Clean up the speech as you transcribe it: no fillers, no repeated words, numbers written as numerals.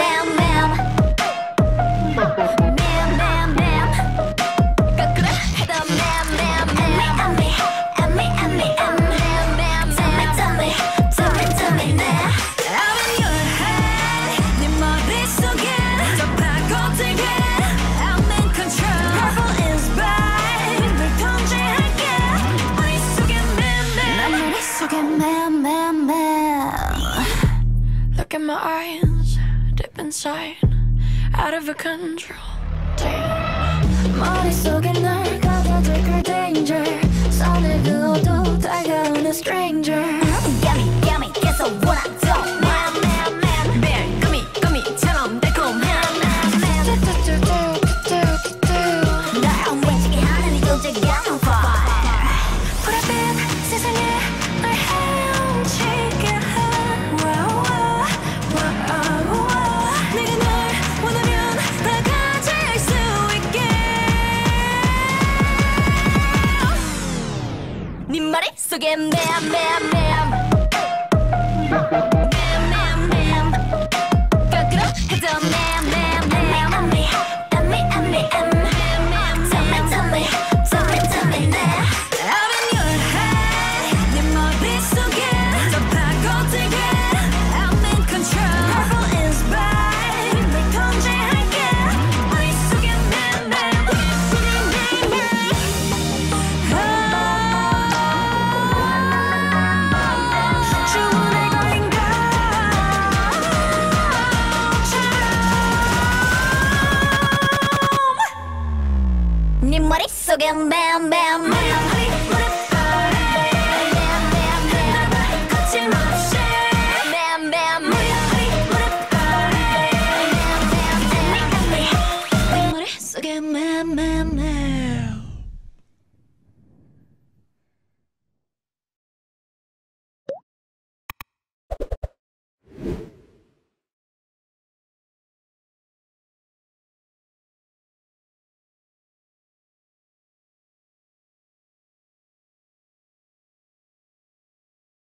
Look at my eyes, deep inside, out of control. Damn. 머릿속에 널 가둬둘 걸 danger. 손을 그어도 다가오는 stranger. Yummy, yummy, 계속 원하던 memeM. 매일 꾸미처럼 달콤해. 날 엉매지게 하는 이 도적이 I'm on fire. 보랏빛 세상에 널 헤엄치게 해. 내가 널 원하면 다 가질 수 있게. 네 머릿속에 memeM. memeM. 거꾸로 해도 memeM. 네 머릿속에 memeM.